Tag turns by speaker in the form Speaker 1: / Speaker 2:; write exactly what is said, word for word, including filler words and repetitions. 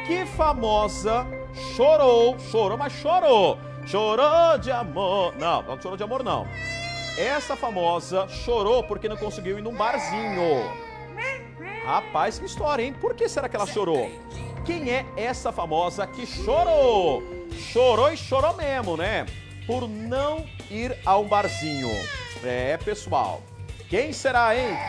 Speaker 1: Que famosa chorou, chorou, mas chorou. Chorou de amor. Não, não chorou de amor, não. Essa famosa chorou porque não conseguiu ir num barzinho. Rapaz, que história, hein? Por que será que ela chorou? Quem é essa famosa que chorou? Chorou e chorou mesmo, né? Por não ir a um barzinho. É, pessoal. Quem será, hein?